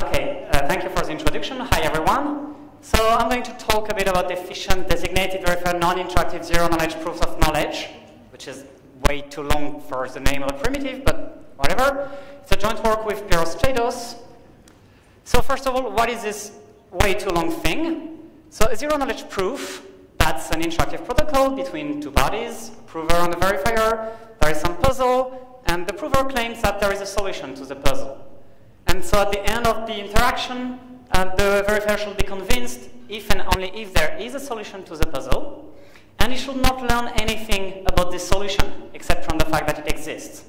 Thank you for the introduction. Hi, everyone. So I'm going to talk a bit about efficient, designated, verified, non-interactive, zero-knowledge proofs of knowledge, which is way too long for the name of the primitive, but whatever. It's a joint work with Piros Stratos. So first of all, what is this way too long thing? So a zero-knowledge proof, that's an interactive protocol between two parties, prover and the verifier. There is some puzzle, and the prover claims that there is a solution to the puzzle. And so at the end of the interaction, the verifier should be convinced if and only if there is a solution to the puzzle, and he should not learn anything about this solution, except from the fact that it exists.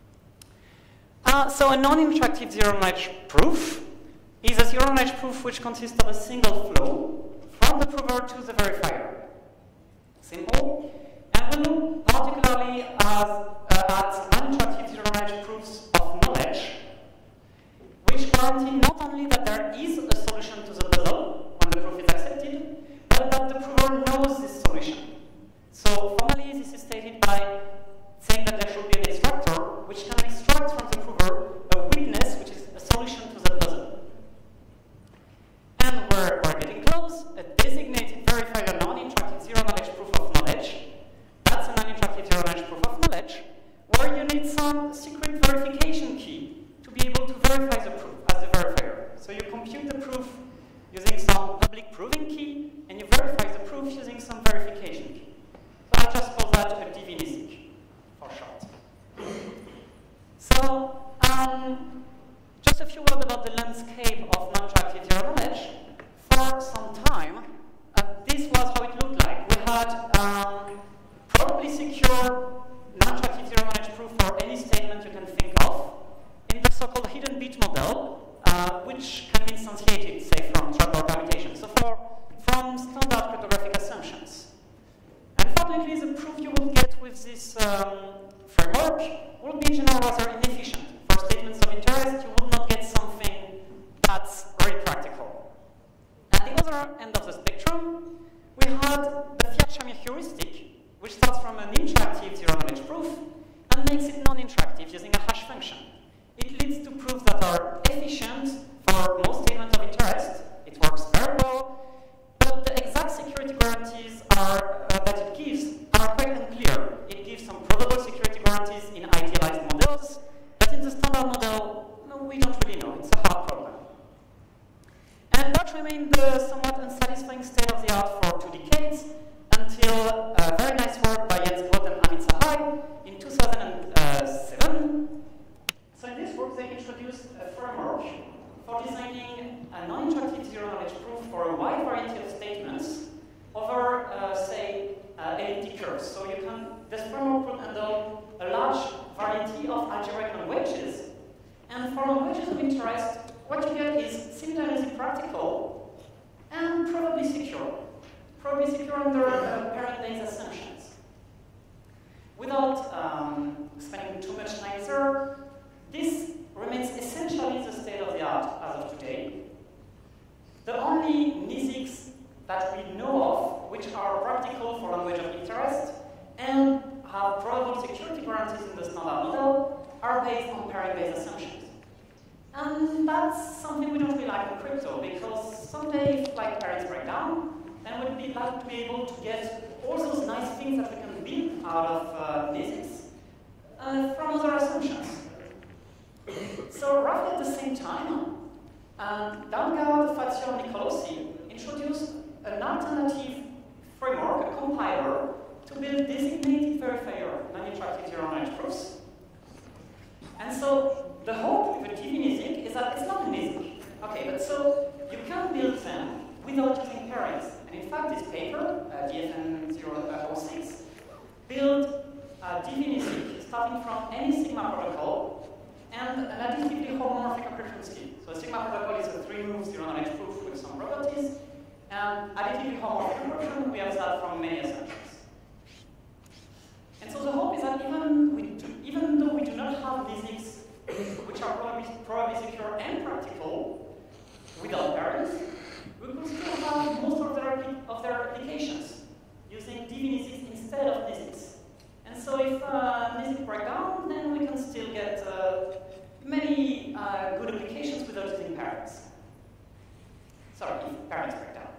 So a non-interactive zero-knowledge proof is a zero-knowledge proof which consists of a single flow from the prover to the verifier. Simple. And we look particularly at non-interactive zero-knowledge proofs of knowledge, which guarantee not only that there is a solution to the puzzle when the proof is accepted, but that the prover knows this solution. So formally, this is stated by saying that there should be an extractor which can extract from the prover a witness, which is a solution to the puzzle. And we're getting close. A designated verifier non-interactive zero-knowledge proof of knowledge. That's a non-interactive zero-knowledge proof of knowledge, where you need some secret verification key to be able to verify the proof as the verifier. So you compute the proof using some public proving key, and you verify the proof using some verification key. So I just call that a DVNISIC for short. So just a few words about the landscape of non-interactive zero knowledge. For some time, this was how it looked like. We had probably secure non-interactive zero knowledge proof for any statement you can think of in the so-called hidden bit model, which can be instantiated, say, from trapdoor permutation. So from standard cryptographic assumptions. Unfortunately, the proof you will get with this framework will be in general rather inefficient. For statements of interest, you will not get something that's very practical. At the other end of the spectrum, we had the Fiat-Shamir heuristic, which starts from an interactive zero-knowledge proof and makes it non-interactive using a hash function. It leads to proofs that are efficient for most statements of interest. It works very well, but the exact security guarantees that it gives are quite unclear. It gives some probable security guarantees in idealized models, but in the standard model, no, we don't really know. It's a hard problem. And that remained the somewhat unsatisfying state of the art for 2 decades until a very nice work by Jens Groth and Amit Sahai in 2007. So in this work, they introduced a framework for designing a non-interactive zero-knowledge proof for a wide variety of statements over, say, elliptic curves. So this framework could handle a large variety of algebraic non-wedges. And for non-wedges of interest, what you get is simultaneously practical and probably secure. Probably secure under parent-based assumptions. Without spending too much time there, this remains essentially the state of the art as of today. The only NISICs that we know of which are practical for language of interest and have probable security guarantees in the standard model are based on parent-based assumptions. And that's something we don't really like in crypto, because someday if parents break down, then we'd like to be able to get all those nice things that we can build out of NISICs from other assumptions. So roughly at the same time, Damgard, Fazio, and Nicolosi introduced an alternative framework, a compiler, to build designated verifier non-interactive zero-knowledge proofs. And so the hope with a DVNISIC is that it's not a NISIC. Okay, but so you can build them without using parents. And in fact, this paper, DFN 006, built a DVNISIC starting from any Sigma protocol and an additively homomorphic encryption scheme. So a Sigma protocol is a 3-move zero-knowledge proof with some properties. And additively homomorphic encryption, we have that from many assumptions. And so the hope is that even though we do not have NISICs which are probably secure and practical without parents, we could still have most of their applications using DVNISICs instead of NISICs. And so if NISIC break down, then we can still get many good applications without using parents. Sorry, if parents break down.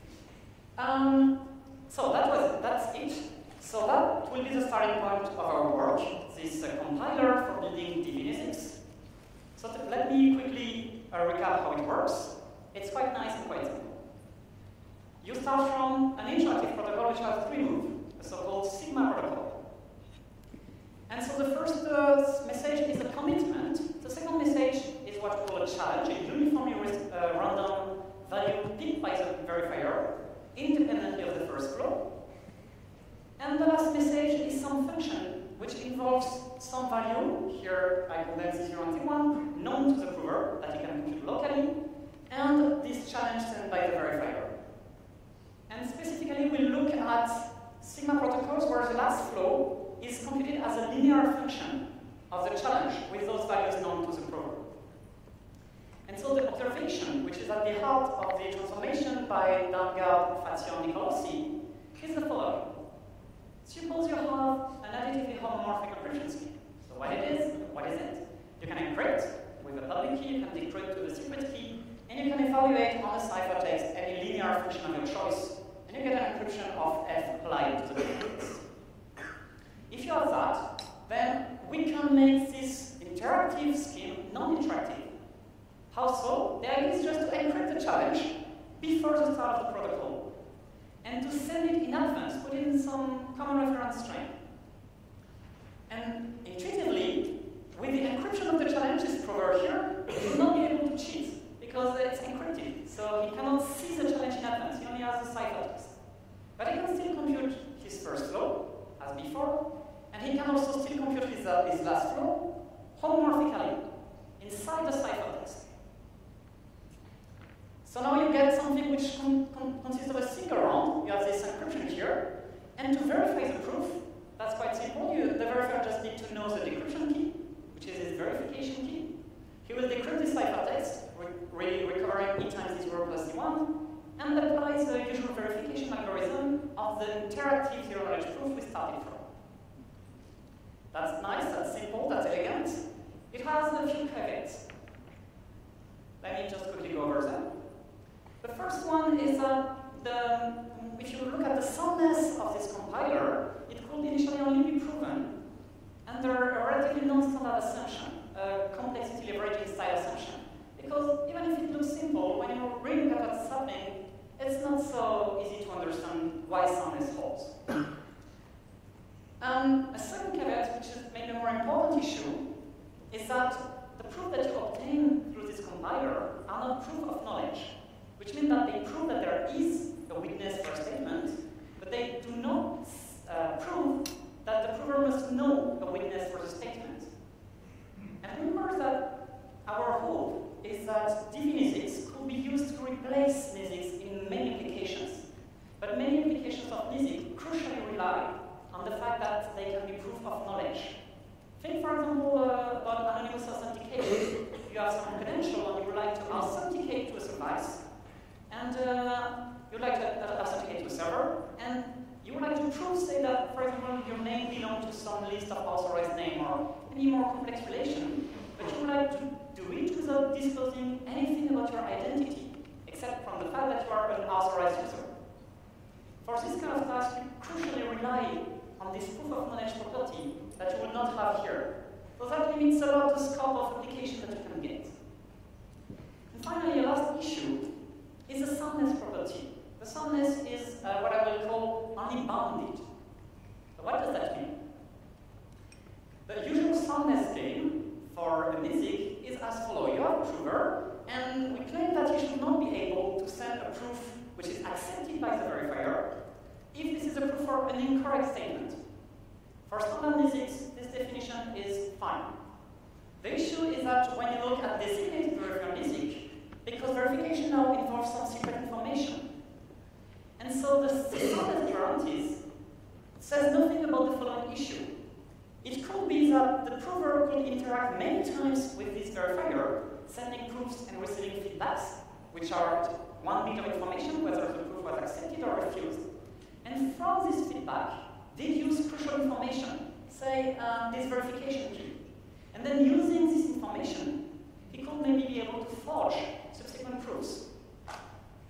So that's it. So that will be the starting point of our work, this compiler for building DVNSX. So let me quickly recap how it works. It's quite nice and quite simple. You start from an interactive protocol which has 3 moves, a so-called Sigma protocol. And so the first message is a commitment. The second message is what we call a challenge, a uniformly random value picked by the verifier, independently of the first flow. And the last message is some function which involves some value, here I call them 0 and 1, known to the prover that you can compute locally, and this challenge sent by the verifier. And specifically, we'll look at Sigma protocols where the last flow is computed as a linear function of the challenge with those values known to the prover. And so the observation, which is at the heart of the transformation by Dalgaard, Fatio, and Nicolosi, is the following. Suppose you have an additively homomorphic encryption scheme. So what is it? You can encrypt with a public key, you can decrypt with a secret key, and you can evaluate on the ciphertext any linear function of your choice, and you get an encryption of f applied to the bits. If you have that, then we can make this interactive scheme non-interactive. How so? The idea is just to encrypt the challenge before the start of the protocol, and to send it in advance, put in some common reference string. And intuitively, with the encryption of the challenge, this prover here will not be able to cheat because it's encrypted. So he cannot see the challenge in advance, he only has the ciphertext. But he can still compute his first flow, as before, and he can also still compute his last flow homomorphically inside the ciphertext. So now you get something which consists of a single round. You have this encryption here. And to verify the proof, that's quite simple. The verifier just needs to know the decryption key, which is his verification key. He will decrypt the ciphertext, recovering e times e0 plus e1, and applies the usual verification algorithm of the interactive zero-knowledge proof we started from. That's nice, that's simple, that's elegant. It has a few caveats. Let me just quickly go over them. The first one is that if you look at the soundness of this compiler, it could initially only be proven under a relatively non-standard assumption, a complexity leveraging style assumption. Because even if it looks simple, when you really look at what's happening, it's not so easy to understand why soundness holds. A second caveat, which is maybe a more important issue, is that the proof that you obtain through this compiler are not proof of knowledge, which means that they prove that there is a witness for a statement, but they do not prove that the prover must know a witness for the statement. And remember that our hope is that DVNSX could be used to replace NSX in many applications. But many applications of NSX crucially rely on the fact that they can be proof of knowledge. Think, for example, about anonymous authentication. You have some credential and you would like to authenticate to a service, and you'd like to authenticate to a server, and you would like to prove, say that, for example, your name belongs to some list of authorized name or any more complex relation, but you would like to do it without disclosing anything about your identity, except from the fact that you are an authorized user. For this kind of task, you crucially rely on this proof of knowledge property that you will not have here. So that limits a lot the scope of application that you can get. And finally, a last issue is the soundness property. The soundness is what I will call unbounded. So what does that mean? The usual soundness gain for a NSX is as follows. You have a prover, and we claim that you should not be able to send a proof which is accepted by the verifier if this is a proof for an incorrect statement. For standard NSX, this definition is fine. The issue is that when you look at designated verifier NSX, because verification now involves some secret information. And so the soundness guarantees says nothing about the following issue. It could be that the prover could interact many times with this verifier, sending proofs and receiving feedbacks, which are one bit of information, whether the proof was accepted or refused. And from this feedback, they use crucial information, say this verification key. And then using this information, he could maybe be able to forge subsequent proofs.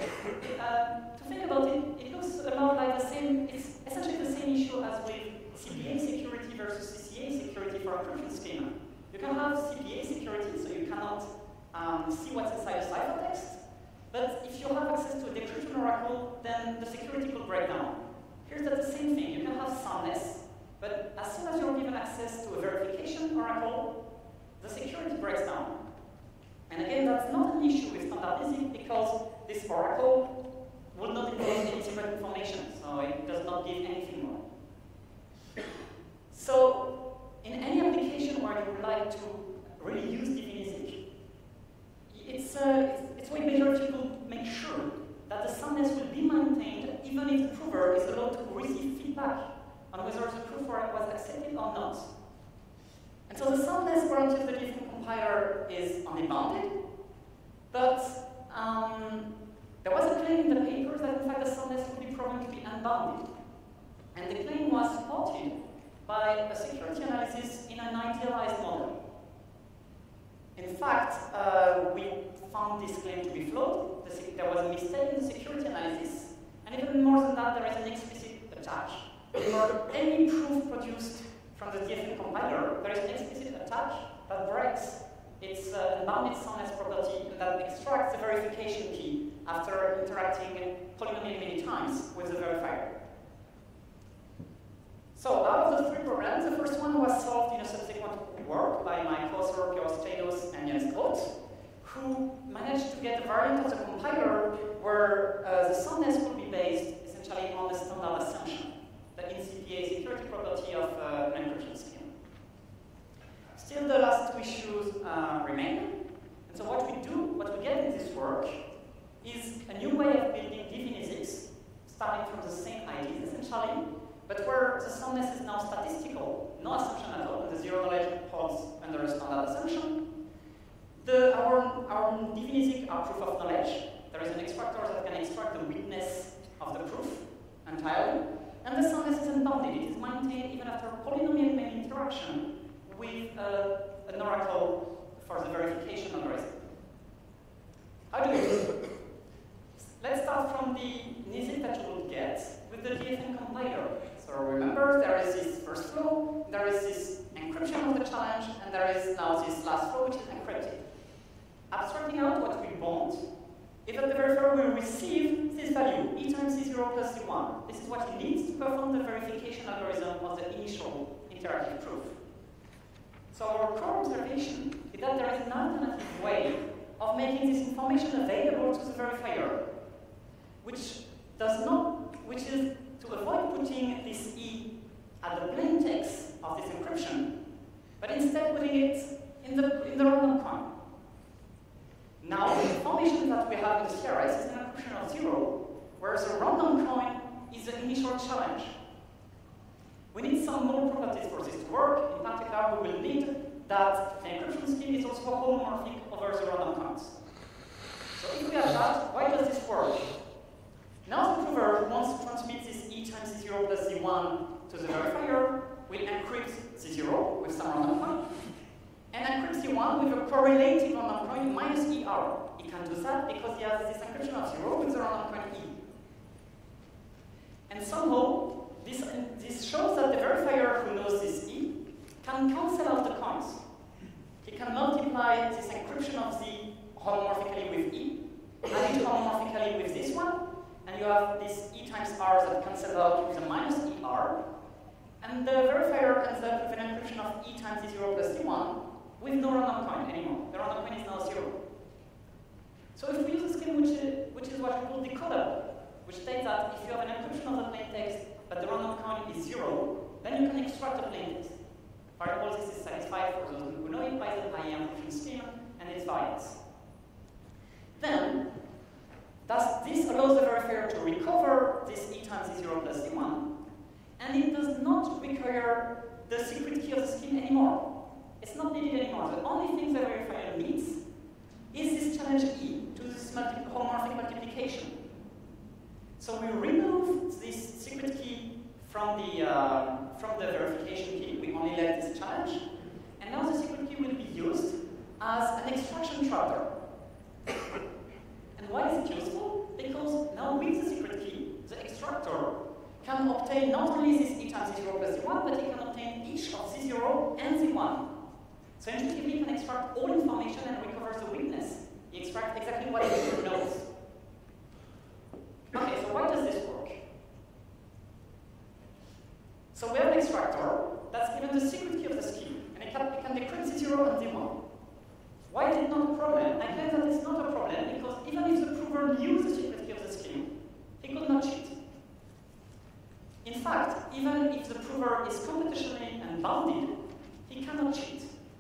can have CPA security, so you cannot see what's inside a ciphertext. But if you have access to a decryption oracle, then the security could break down. Here's the same thing. You can have soundness, but as soon as you're given access to a verification oracle, the security breaks down. And again, that's not an issue with standard because this oracle would not enclose any secret information, so it does not give anything more. So, in any application where you would like to really use DiviniSync, it's way better if you could make sure that the soundness will be maintained even if the prover is allowed to receive feedback on whether the proof was accepted or not. And so the soundness guarantee of the DiviniSync compiler is unbounded, but there was a claim in the papers that in fact the soundness would be proven to be unbounded. And the claim was supported by a security analysis in an idealized model. In fact, we found this claim to be flawed. There was a mistake in the security analysis, and even more than that, there is an explicit attach. For any proof produced from the DFN compiler, there is an explicit attach that breaks its unbounded soundness property that extracts the verification key after interacting polynomially many times with the verifier. So out of the three problems, the first one was solved in a subsequent work by my co-author Piotr Stados and Jens Groth, who managed to get a variant of the compiler where the soundness would be based essentially on the standard assumption, the in-CPA security property of an encryption scheme. Still, the last two issues remain. And so what we get in this work is a new way of building DiviniSyncs, starting from the same ideas essentially, but where the soundness is now statistical, no assumption at all, and the zero knowledge holds under a standard assumption. Our DiviniSync are proof of knowledge. There is an extractor that can extract the witness of the proof entirely, and the soundness is unbounded. It is maintained even after polynomial main interaction with an oracle for the verification algorithm. How do we do it? Let's start from the NISIC that you will get with the DFN compiler. So remember, there is this first flow, there is this encryption of the challenge, and there is now this last flow, which is encrypted. Abstracting out what we want, is that the verifier will receive this value, e times c0 plus c1. This is what it needs to perform the verification algorithm of the initial interactive proof. So our core observation is that there is an alternative way of making this information available to the verifier, which is to avoid putting this E at the plain text of this encryption, but instead putting it in the random coin. Now, the information that we have in the CRS is an encryption of 0, whereas a random coin is the initial challenge. We need some more properties for this to work. In particular, we will need that the encryption scheme is also homomorphic over the random coins. So if we have that, why does this work? Now the prover wants to transmit this e times c0 plus c1 to the verifier, will encrypt c0 with some random coin, and encrypt c1 with a correlating random coin minus er. He can do that because he has this encryption of 0 with the random coin e. And somehow, this shows that the verifier who knows this e can cancel out the coins. He can multiply this encryption of z homomorphically with e, add it homomorphically with this one, and you have this e times r that cancels out with a minus er, and the verifier ends up with an encryption of e times c0 plus c1 with no random coin anymore. The random coin is now 0. So if we use a scheme which is what we call decodable, which states that if you have an encryption of the plain text, but the random coin is 0, then you can extract the plain text. For example, this is satisfied for those who know it by the PIE encryption scheme and its variants. Then, this allows the verifier to recover this e times c0 plus c1, and it does not require the secret key of the scheme anymore. It's not needed anymore. The only thing the verifier needs is this challenge e to this homomorphic multiplication. So we remove this secret key from the verification key. We only let this challenge, and now the secret key will be used as an extraction trapper. And why is it useful? Because now with the secret key, the extractor can obtain not only this e times c0 plus c1, but it can obtain each of c0 and c1. So intuitively, he can extract all information and recovers the weakness. He extracts exactly what the user knows. Okay, so why does this work? So we have an extractor that's given the secret key of the scheme, and it can decrypt the 0 and the 1. Why is it not a problem? I claim that it's not a problem because even if the prover knew the secret key of the scheme, he could not cheat. In fact, even if the prover is computationally unbounded, he cannot cheat.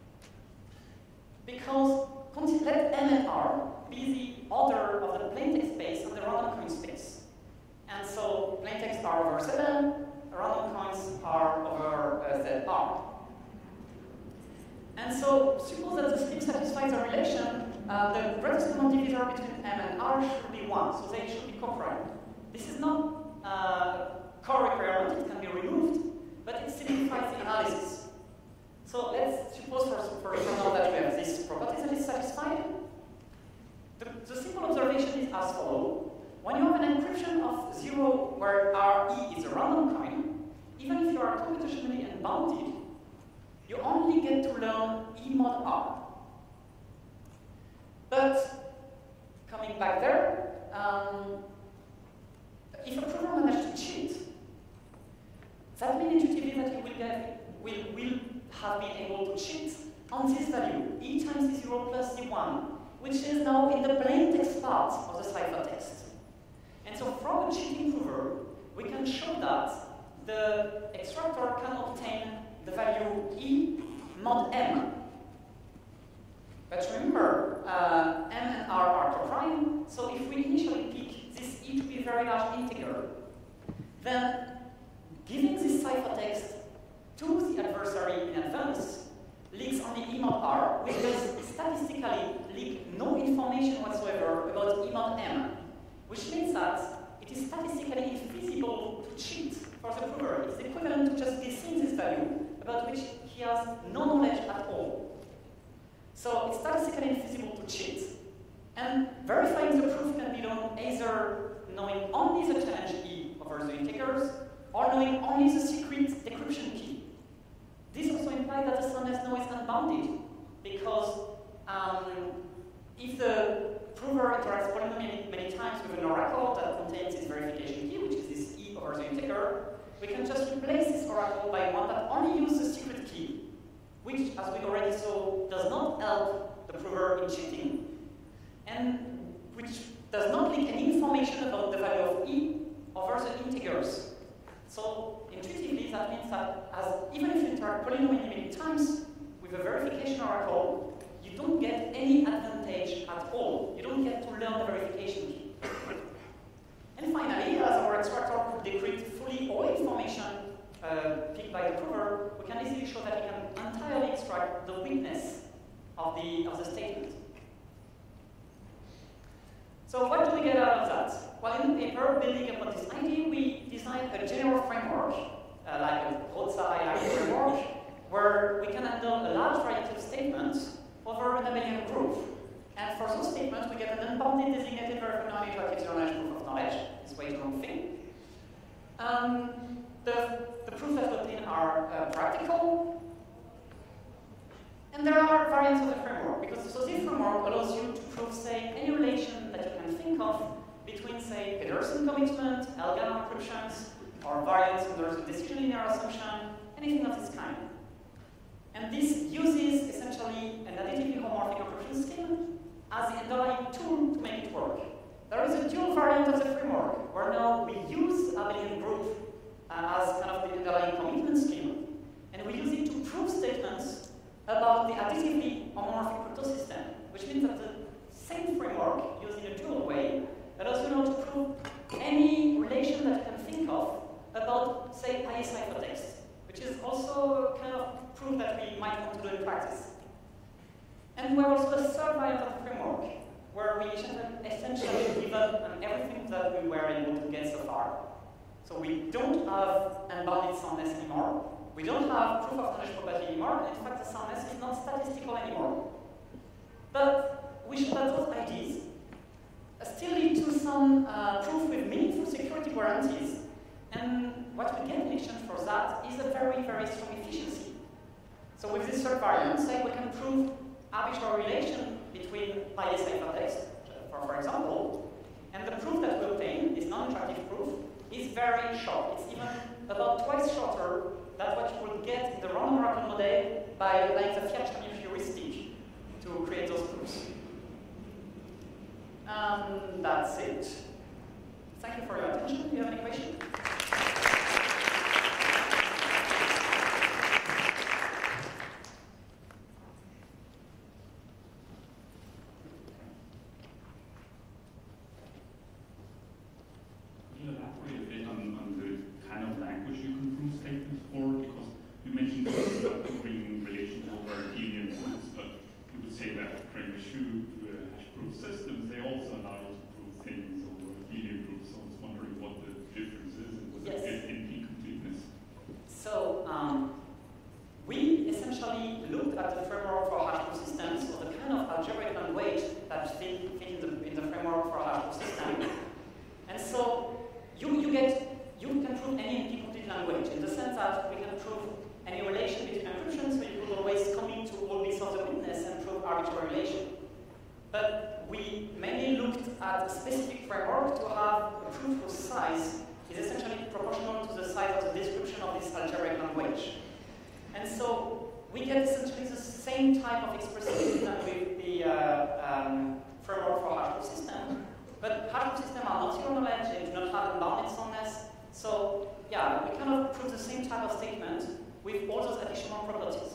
Because let M and R be the order of the plaintext space and the random coin space. And so plaintexts are over 7, random coins are over ZR. And so suppose that the scheme satisfies the relation, the greatest common divisor between M and R should be 1, so they should be co-prime. This is not core requirement, it can be removed, but it simplifies the analysis. So let's suppose for example that we have this property that is satisfied. The simple observation is as follows. When you have an encryption of 0 where RE is a random coin, even if you are computationally unbounded, you only get to learn E mod R. But coming back there, if a prover managed to cheat, that means intuitively that he will have been able to cheat on this value, E times E0 plus E1, which is now in the plaintext part of the ciphertext. And so from a cheating prover, we can show that the extractor can obtain the value E mod M. But remember, M and R are co-prime, so if we initially pick this E to be a very large integer, then giving this ciphertext to the adversary in advance leaks only E mod R, which does statistically leak no information whatsoever about E mod M, which means that it is statistically infeasible to cheat for the prover. It's equivalent to just guessing this value about which he has no knowledge at all. So it's statistically infeasible to cheat. And verifying the proof can be done either knowing only the challenge E over the integers, or knowing only the secret decryption key. This also implies that the soundness node is unbounded, because if the prover interacts polynomially many times with an oracle that contains this verification key, which is this E over the integer, we can just replace this oracle by one that only uses the secret key, which, as we already saw, does not help the prover in cheating, and which does not leak any information about the value of E over the integers. So intuitively, that means that even if you interact polynomially many times with a verification oracle, you don't get any advantage at all. You don't get to learn the verification key. And finally, as our extractor could decrypt fully all information picked by the prover, we can easily show that it can entirely extract the weakness of the statement. So what do we get out of that? Well, in the paper, building upon this idea, we designed a general framework, like a broadside framework, where we can handle a large variety of statements over an abelian group. And for those statements, we get an unbounded designated very non-interactive zero-knowledge proof of knowledge. This way to long thing. The proofs that we obtain are practical. And there are variants of the framework, because so this framework allows you to prove, say, any relation that you can think of between, say, Pedersen commitment, L-gamma encryptions, or variants under the decision linear assumption, anything of this kind. And this uses essentially an additively homomorphic encryption scheme as the underlying tool to make it work. There is a dual variant of the framework, where now we use abelian group as kind of the underlying commitment scheme, and we use it to prove statements about the additively homomorphic cryptosystem, which means that the same framework, used in a dual way, allows you now to prove any relation that you can think of about, say, IA ciphertext, which is also kind of proof that we might want to do in practice. And we have also a third variant of the framework, where we essentially give up on everything that we were able to get so far. So we don't have unbounded soundness anymore. We don't have proof of knowledge property anymore, and in fact the soundness is not statistical anymore. But we show that those ideas still lead to some proof with meaningful security guarantees. And what we get in exchange for that is a very, very strong efficiency. So with this third variant, say we can prove arbitrary relation between byte ciphertext, for example, and the proof that we obtain, this non-interactive proof, is very short. It's even about twice shorter than what you would get in the random oracle model by applying the Fiat-Shamir heuristic to create those proofs. And that's it. Thank you for your attention. Do you have any questions? We essentially looked at the framework for hash proof systems, or the kind of algebraic language that fit in the framework for a hash proof system. And so you can prove any NP-complete language in the sense that we can prove any relation between encryption, so you could always come into all bits of the witness and prove arbitrary relation. But we mainly looked at a specific framework to have a proof whose size is essentially proportional to the size of the description of this algebraic language. And so we get essentially the same type of expressivity than with the framework for hash proof system. But hash proof systems are not zero knowledge, they do not have unbounded soundness. So yeah, we kind of prove the same type of statement with all those additional properties.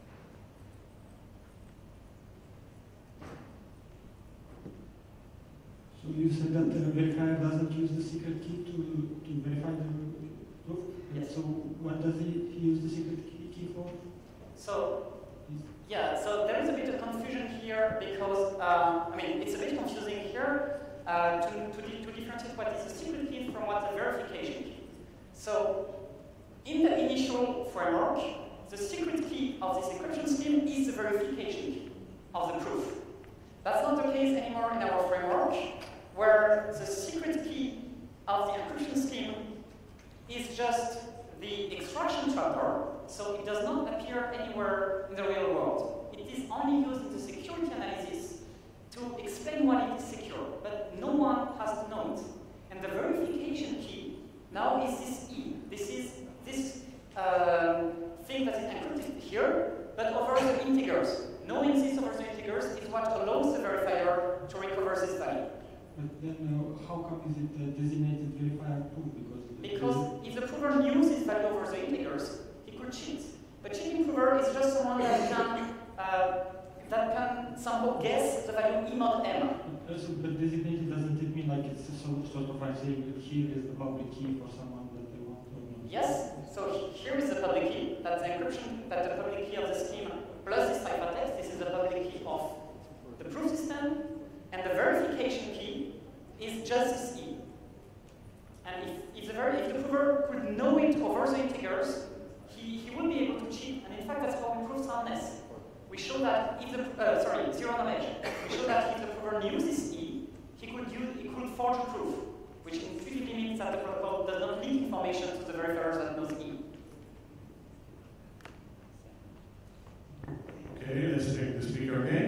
So you said that the verifier doesn't use the secret key to verify the proof? Yes. So what does he use the secret key for? So, yeah, so there is a bit of confusion here because, I mean, it's a bit confusing here to differentiate what is the secret key from what the verification key. So, in the initial framework, the secret key of this encryption scheme is the verification key of the proof. That's not the case anymore in our framework, where the secret key of the encryption scheme is just the extraction trapdoor, so it does not appear anywhere in the real world. It is only used in the security analysis to explain why it is secure, but no one has to know it. And the verification key now is this E. This is this thing that is encrypted here, but over the integers. Knowing this over the integers is what allows the verifier to recover this value. But then how come is it designated verifier proof? Because if the prover knew this value over the integers, he could cheat. But cheating prover is just someone that can somehow guess the value E mod M. But designated doesn't it mean like it's sort of like saying here is the public key for someone that they want to know? Yes. So here is the public key. That's the encryption. That's the public key of the scheme plus this ciphertext. This is the public key of the proof system, and the verification key is just this E. And if the prover could know it over the integers, he would be able to cheat. And in fact, that's how we prove soundness. We show that if the zero knowledge. We show that if the prover knew this E, he could forge a proof, which intuitively means that the protocol does not leak information to the verifiers that knows E. Okay, let's take the speaker again.